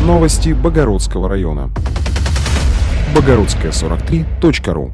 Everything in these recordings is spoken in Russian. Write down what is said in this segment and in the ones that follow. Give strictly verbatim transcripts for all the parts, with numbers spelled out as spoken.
Новости Богородского района. богородская сорок три точка ру.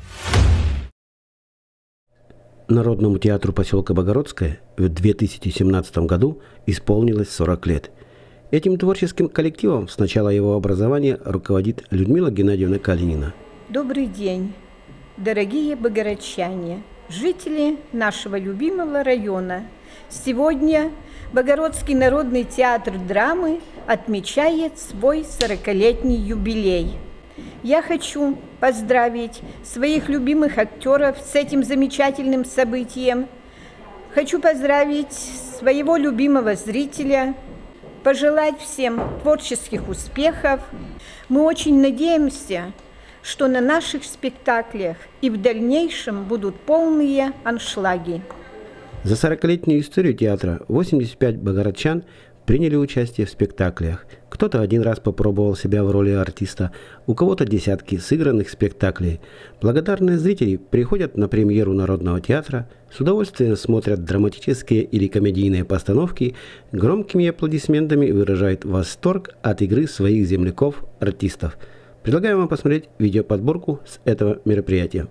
Народному театру поселка Богородское в две тысячи семнадцатом году исполнилось сорок лет. Этим творческим коллективом с начала его образования руководит Людмила Геннадьевна Калинина. Добрый день, дорогие богородчане, жители нашего любимого района. Сегодня Богородский народный театр драмы отмечает свой сорокалетний юбилей. Я хочу поздравить своих любимых актеров с этим замечательным событием. Хочу поздравить своего любимого зрителя, пожелать всем творческих успехов. Мы очень надеемся, что на наших спектаклях и в дальнейшем будут полные аншлаги. За сорокалетнюю историю театра восемьдесят пять богородчан приняли участие в спектаклях. Кто-то один раз попробовал себя в роли артиста, у кого-то десятки сыгранных спектаклей. Благодарные зрители приходят на премьеру Народного театра, с удовольствием смотрят драматические или комедийные постановки, громкими аплодисментами выражают восторг от игры своих земляков-артистов. Предлагаем вам посмотреть видеоподборку с этого мероприятия.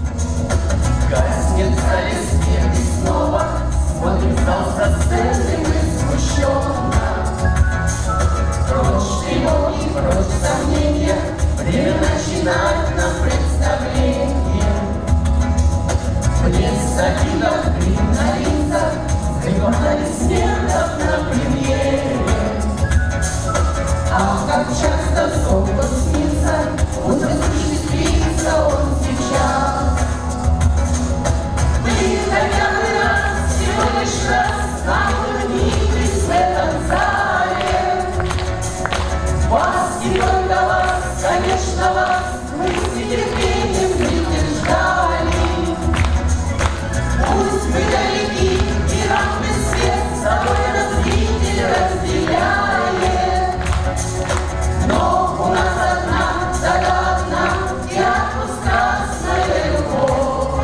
Время начинать нам представление. Блеск садилов, грим на лицах, грим аплодисментов на премьере. Ах, как часто сон снится, утром осуществится он сейчас. Мы хотя бы раз, всего лишь раз, наклонитесь в этом зале. Вас и только вас, конечно, вас мы с нетерпением ждали. Пусть мы далеки, и равный свет с собой развитие разделяет. Но у нас одна, да одна, и отпуск красная любовь.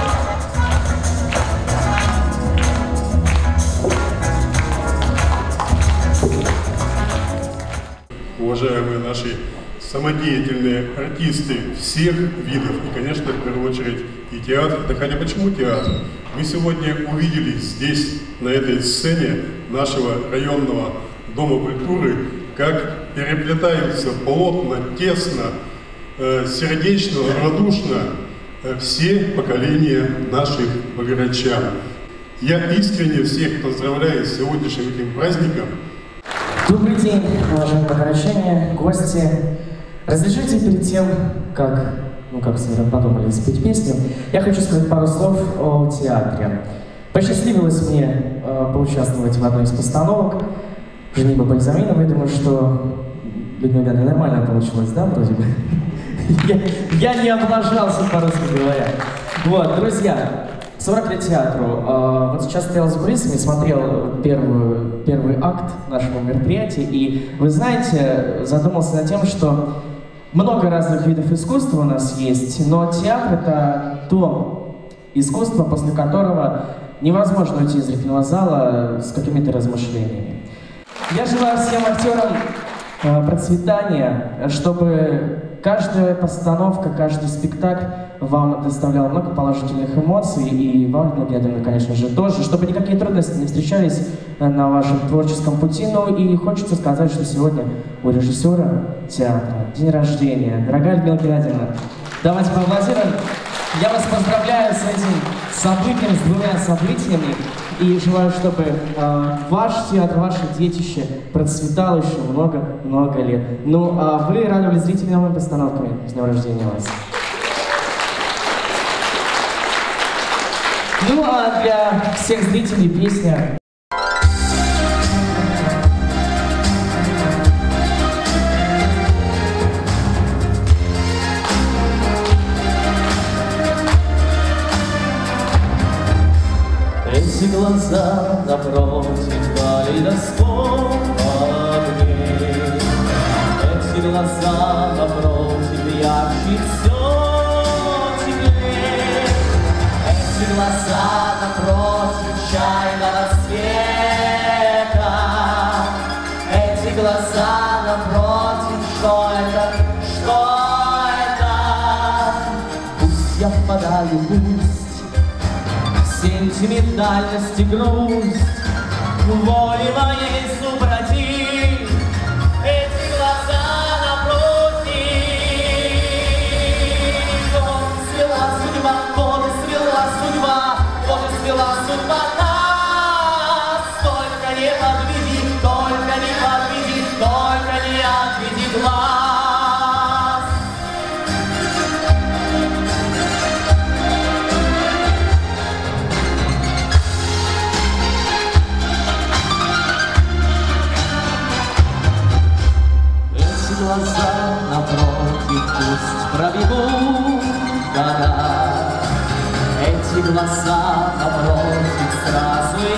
Уважаемые наши самодеятельные артисты всех видов, и, конечно, в первую очередь и театр. Да хотя почему театр? Мы сегодня увидели здесь, на этой сцене нашего районного Дома культуры, как переплетаются плотно, тесно, э, сердечно, радушно э, все поколения наших богородчан. Я искренне всех поздравляю с сегодняшним этим праздником. Добрый день, уважаемые богородчане, гости. Разрешите перед тем, как, ну, как все подумали, спеть песню, я хочу сказать пару слов о театре. Посчастливилось мне э, поучаствовать в одной из постановок «Женитьба Бальзаминовой». Я думаю, что, Людмила Ивановна, нормально получилось, да, вроде бы? Я не облажался, по-русски говоря. Вот, друзья, сорок лет театру. Вот сейчас стоял за кулисами, смотрел первую, первый акт нашего мероприятия, и, вы знаете, задумался над тем, что много разных видов искусства у нас есть, но театр — это то искусство, после которого невозможно уйти из зрительного зала с какими-то размышлениями. Я желаю всем актерам процветания, чтобы каждая постановка, каждый спектакль вам доставлял много положительных эмоций, и вам, Людмила, конечно же, тоже, чтобы никакие трудности не встречались на вашем творческом пути. Ну и хочется сказать, что сегодня у режиссера театра день рождения. Дорогая Людмила Геннадьевна, давайте поаплодируем. Я вас поздравляю с этим событием, с двумя событиями, и желаю, чтобы э, ваш театр, ваше детище процветало еще много-много лет. Ну, а вы радовали зрителей новыми постановками. С днем рождения вас! Ну, а для всех зрителей песня. Эти глаза напротив калейдоскоп огней, эти глаза напротив ярче все теплее, эти глаза напротив чайного света, эти глаза глаза напротив, что это, что это? Пусть я впадаю, пусть в сентиментальность и грусть, воли моей супротив, эти глаза напротив. Вот свела судьба, вот и свела судьба, вот и свела судьба нас. Только не подведи, только не подведи, только не отведи глаз. Глаза напротив пусть пробегут года, эти глаза напротив сразу и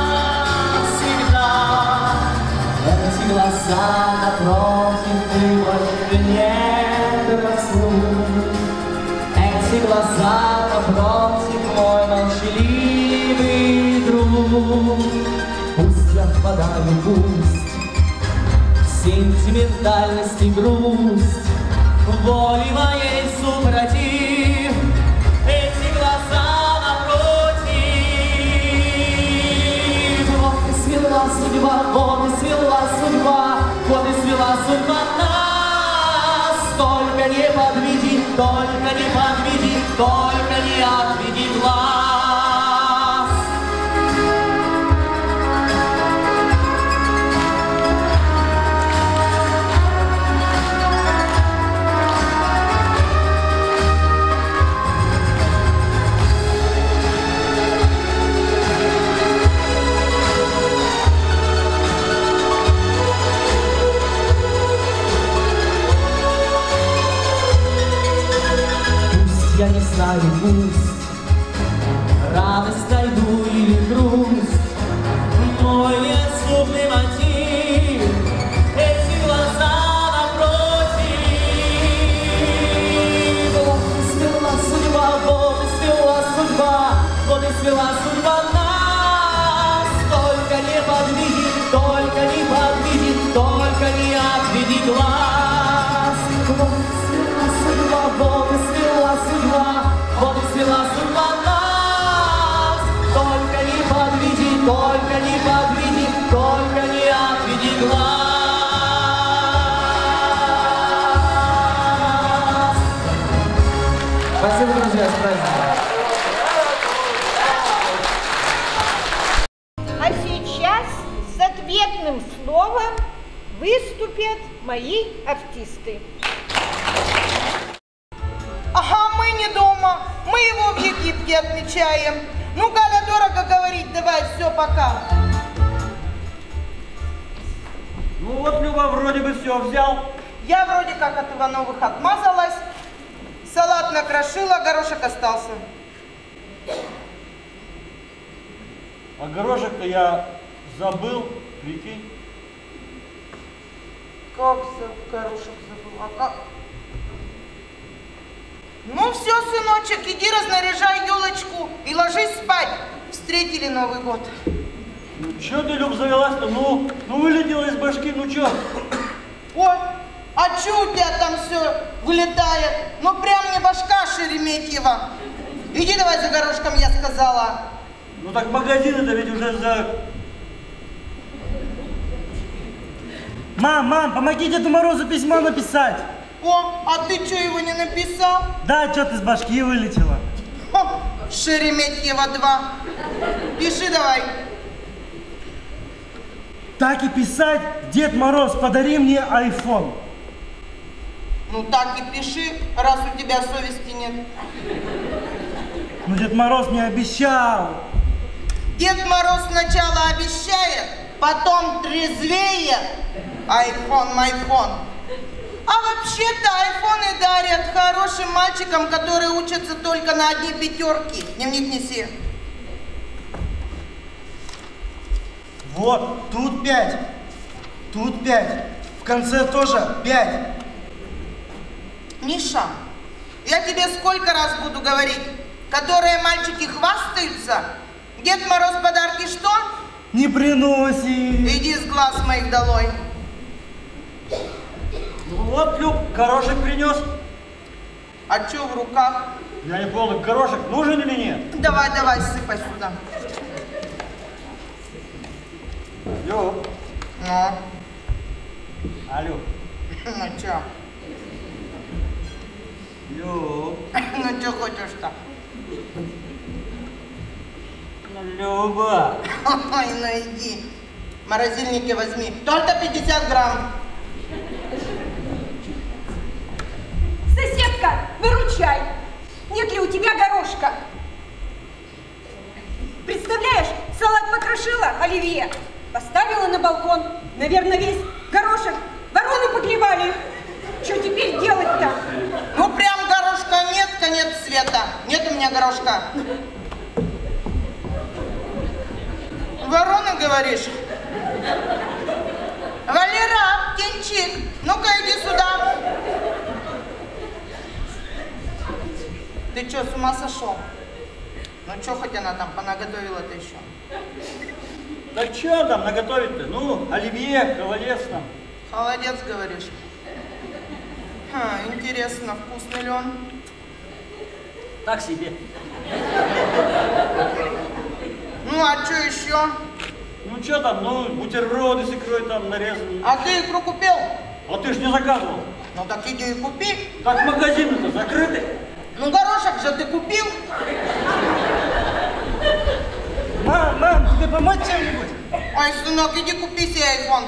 навсегда. Эти глаза напротив ты больше нет разлук, эти глаза напротив мой молчаливый друг. Пусть я впадаю, пусть сентиментальность и грусть, воли моей супротив, эти глаза напротив. Вот и свела судьба, вот и свела судьба, вот и свела судьба нас. Только не подведи, только не подведи, только не отведи глаз. Я не знаю, пусть радость найду или грусть, мой неотступный мотив, эти глаза напротив. Вот и свела судьба, вот и свела судьба, вот и свела судьба нас. Только не подведи, только не подведи, только не отведи глаз. Вот и свела судьба, вот и свела судьба, вот и свела судьба нас. Только не подведи, только не подведи, только не отведи глаз. Спасибо, друзья, с праздником. А сейчас с ответным словом выступят мои артисты. Ага, мы не дома, мы его в Египте отмечаем. Ну, Галя, дорого говорить, давай, все, пока. Ну вот, Люба, вроде бы все взял. Я вроде как от Ивановых отмазалась, салат накрошила, горошек остался. А горошек-то я забыл, прикинь. Как за горошек забыл, а как? Ну все, сыночек, иди разнаряжай елочку и ложись спать. Встретили Новый год. Ну че ты, Люб, завелась-то? Ну, ну вылетела из башки, ну че? Ой, а че у тебя там все вылетает? Ну прям не башка Шереметьева. Иди давай за горошком, я сказала. Ну так магазины-то ведь уже за... Мам, мам, помоги Деду Морозу письмо написать. О, а ты что, его не написал? Да, что ты с башки вылетела. Хо, Шереметьево два. Пиши давай. Так и писать: Дед Мороз, подари мне айфон. Ну так и пиши, раз у тебя совести нет. Ну Дед Мороз мне обещал. Дед Мороз сначала обещает, потом трезвее. Айфон, майфон. А вообще-то айфоны дарят хорошим мальчикам, которые учатся только на одни пятерки. Дневник неси. Вот, тут пять, тут пять, в конце тоже пять. Миша, я тебе сколько раз буду говорить, которые мальчики хвастаются, Дед Мороз подарки что? Не приносит. Иди с глаз моих долой. Вот, Люб, горошек принес. А что в руках? Я не понял, горошек нужен или нет? Давай, давай, сыпай сюда. Люб. Ну? А, Люб. Ну чё? Люб. Ну чё хочешь-то? Ну, Люба. Ой, ну иди. В морозильнике возьми. Только пятьдесят грамм. Соседка, выручай! Нет ли у тебя горошка? Представляешь, салат покрошила, оливье, поставила на балкон. Наверное, весь горошек вороны поклевали. Что теперь делать-то? Ну прям горошка нет, конец света. Нет у меня горошка. Вороны, говоришь? Валера, птенчик, ну-ка иди сюда. Ты что, с ума сошел? Ну что хоть она там понаготовила-то еще? Да что там наготовить-то? Ну, оливье, холодец там. Холодец, говоришь? Ха, интересно, вкусный ли он? Так себе. Ну, а что еще? Ну, что там, ну, бутерброды с икрой там нарезаны. А ты икру купил? А ты ж не заказывал. Ну, так иди и купи. Так магазины-то закрыты. Ну, горошек же ты купил. Мам, мам, тебе помочь чем-нибудь? Ой, сынок, иди купи себе айфон.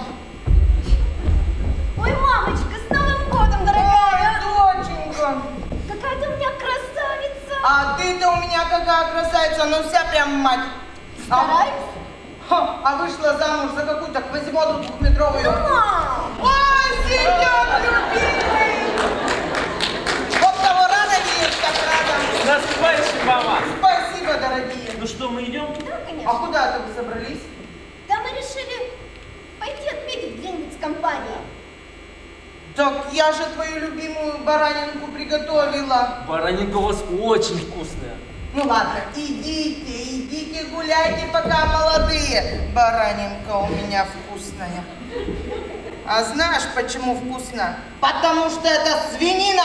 Ой, мамочка, с Новым годом, дорогая! Ой, доченька. Какая ты у меня красавица! А ты-то у меня какая красавица, ну вся прям мать. Стараюсь? А, а вышла замуж за какую-то Квазимоду двухметровую. Мам! Ой, Сенёк, любимый! Вот того рано видишь, так рада. Наступающий, мама. Спасибо, дорогие. Ну что, мы идем? Да, конечно. А куда это вы собрались? Да мы решили пойти отметить где-нибудь с компанией. Так я же твою любимую баранинку приготовила. Баранинка у вас очень вкусная. Ну ладно, идите, идите гуляйте, пока молодые. Баранинка у меня вкусная. А знаешь, почему вкусно? Потому что это свинина.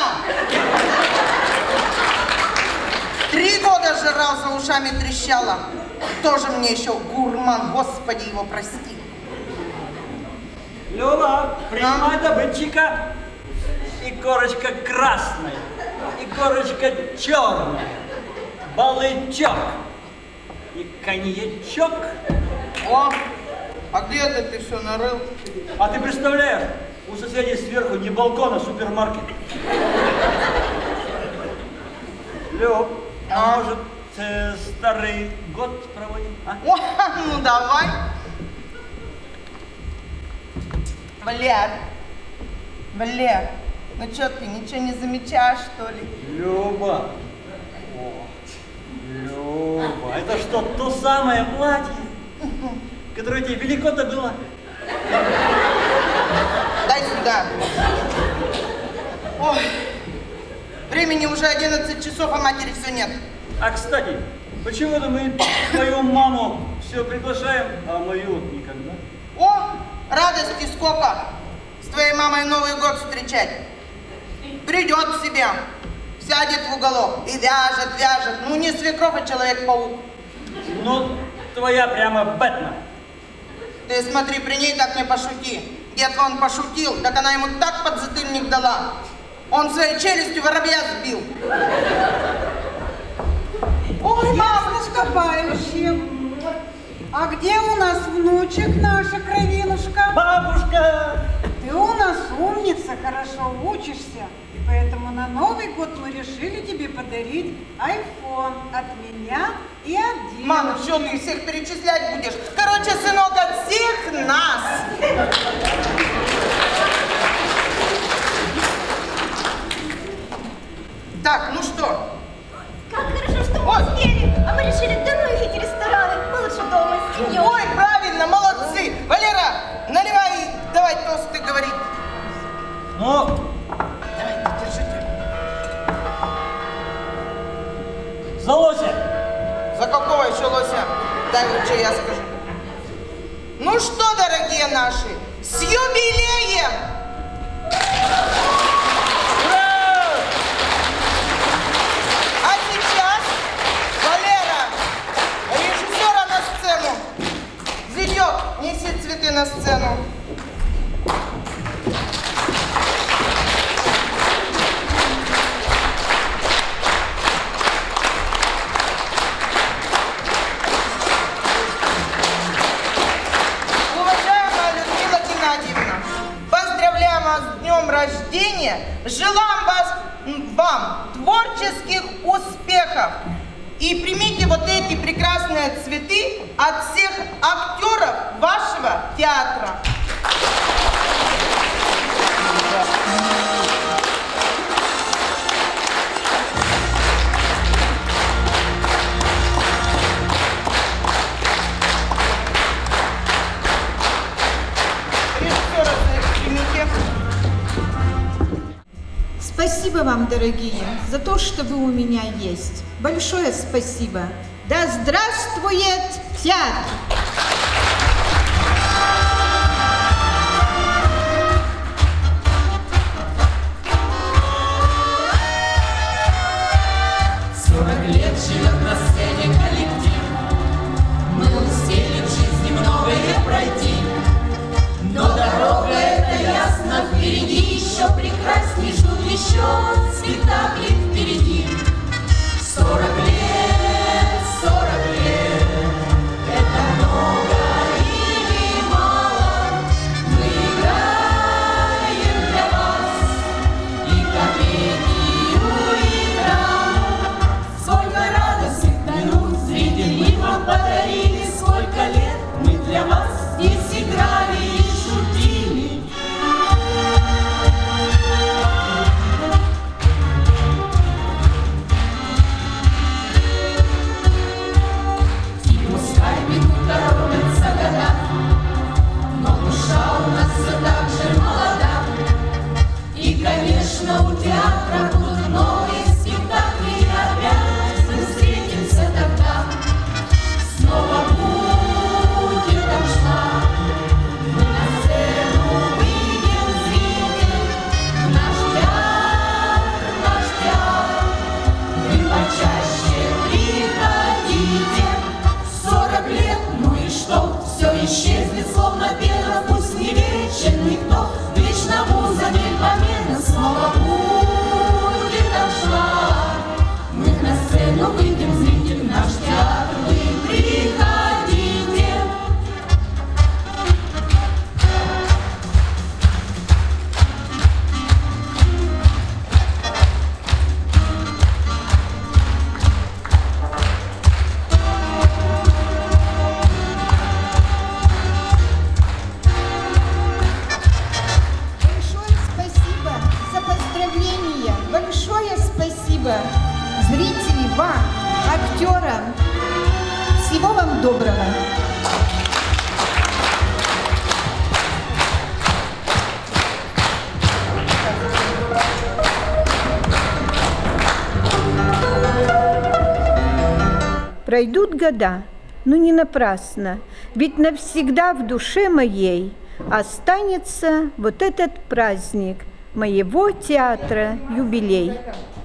Три года жрал, за ушами трещала. Тоже мне еще гурман, Господи его прости. Люба, принимай добытчика. И корочка красная, и корочка черная, балычок и коньячок. О, а где это ты все нарыл? А ты представляешь, у соседей сверху не балкон, а супермаркет. Люб, а может э, старый год проводим? А? О, ну давай. Валер, Валер, ну что ты, ничего не замечаешь, что ли? Люба, вот, Люба, это что, то самое платье, которое тебе велико-то было? Дай сюда. Ой, времени уже одиннадцать часов, а матери все нет. А, кстати, почему-то мы твою маму все приглашаем, а мою никогда. О, радости сколько! С твоей мамой Новый год встречать. Придет в себя, сядет в уголок и вяжет, вяжет. Ну не свекровь, а Человек-паук. Ну, твоя прямо Бэтмен. Ты смотри, при ней так не пошути. Дед вон пошутил, так она ему так подзатыльник дала. Он своей челюстью воробья сбил. Ой, мама, наступающим. А где у нас внучек, наша кровинушка? Бабушка! Ты у нас умница, хорошо учишься. И поэтому на Новый год мы решили тебе подарить айфон от меня и от девушки. Мама, что ты всех перечислять будешь? Короче, сынок, от всех нас. Так, ну что? Как хорошо, что мы успели. А мы решили, да ну их эти рестораны. Мы лучше дома с семьей. Ой, правильно, молодцы. Валера, наливай, давай тосты говорить. Ну, Давай, держите. за лося. За какого еще лося? Дай лучше я скажу. Ну что, дорогие наши, с юбилеем! вас с днем рождения. Желаем вас, вам творческих успехов. И примите вот эти прекрасные цветы от всех актеров вашего театра. Спасибо вам, дорогие, за то, что вы у меня есть. Большое спасибо. Да здравствует театр! Сорок лет живет на сцене коллектив. Мы успели в жизни многое пройти, но дорога эта ясно впереди. Еще прекрасней ждут еще спектакли впереди. Сорок лет, сорок лет, это много или мало? Мы играем для вас и комедию, и драму. Сколько радостных минут зрители вам подарили, сколько лет мы для вас здесь играли и шутили. Конечно, у театра будут новые спектакли, и опять мы встретимся тогда. Снова будет аншлаг, мы на сцену выйдем зритель. Наш театр, наш театр, вы почаще приходите. Сорок лет, ну и что? Все исчезнет, словно пена, пусть не вечен никто. Вечно муза не помена, снова будет аншлаг. Мы на сцену выйдем, зритель, в наш театр вы приходите. Зрители, вам, актерам, всего вам доброго. Пройдут года, но не напрасно, ведь навсегда в душе моей останется вот этот праздник моего театра, юбилей.